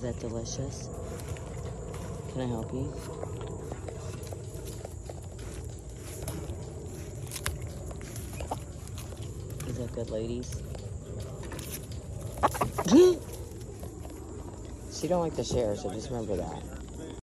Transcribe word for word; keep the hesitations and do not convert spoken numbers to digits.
that delicious? Can I help you? Is that good, ladies? She don't like to share, so just remember that.